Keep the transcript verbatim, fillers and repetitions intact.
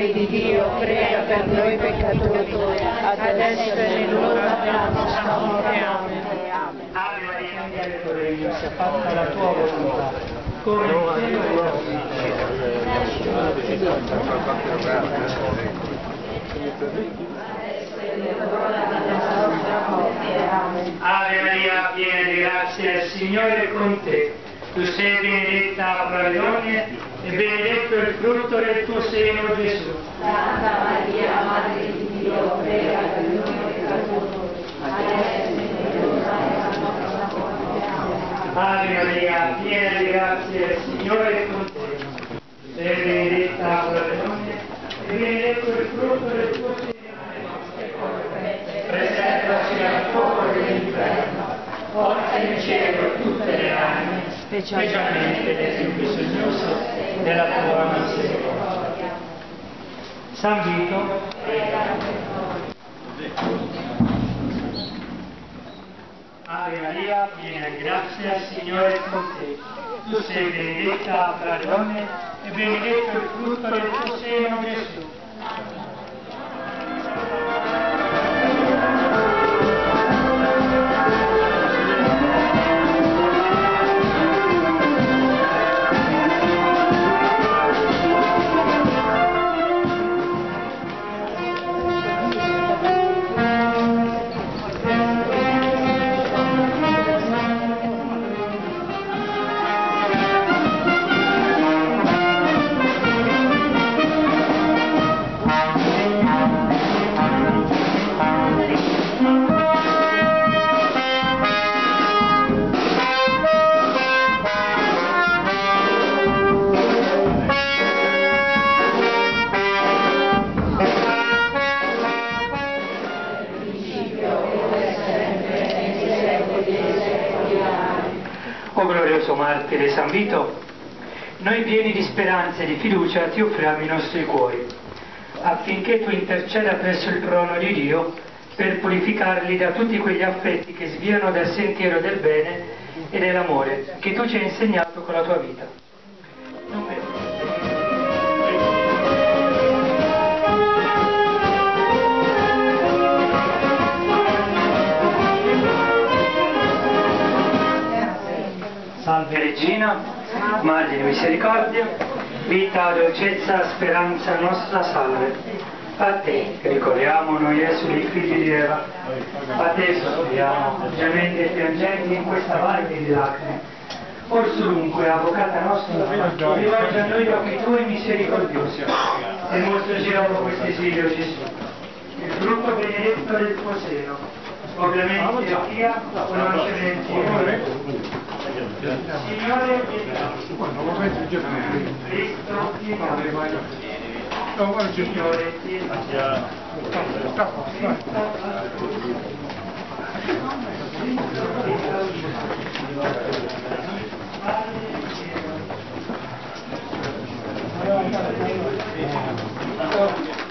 Madre di Dio, prega per noi peccatori, adesso e nell'ora della nostra morte. Amen. Ave Maria, piena di grazia, sia fatta la tua volontà, come in cielo e in Ave Maria, piena di grazia, il Signore è con te. Tu sei benedetta fra le donne e benedetto il frutto del tuo seno, Gesù. Santa Maria, Madre di Dio, prega per noi peccatori, adesso e nell'ora della nostra morte. Amen. Ave Maria, piena di grazia, il Signore è con te. Sei benedetta fra le donne e benedetto il frutto del tuo seno. Preservaci dal fuoco dell'inferno, porta in cielo tutte le anime, specialmente le più bisognose della tua misericordia. San Vito, Ave Maria, piena di grazia, il Signore è con te. Tu sei benedetta fra le donne e benedetto il frutto del tuo seno, Gesù. O glorioso martire San Vito, noi pieni di speranza e di fiducia ti offriamo i nostri cuori, affinché tu interceda presso il trono di Dio per purificarli da tutti quegli affetti che sviano dal sentiero del bene e dell'amore che tu ci hai insegnato con la tua vita. Non per... Salve Regina, Madre di misericordia, vita, dolcezza, speranza nostra, salve. A te ricorriamo noi esuli figli di Eva, a te sospiriamo, gementi e piangenti in questa valle di lacrime. Or dunque, avvocata nostra, rivolge a noi gli occhi tuoi misericordiosi e mostraci dopo questo esilio Gesù, il frutto benedetto del tuo seno, ovviamente io sia conoscere il Signore. Signore, Cristo, Signore, Signore,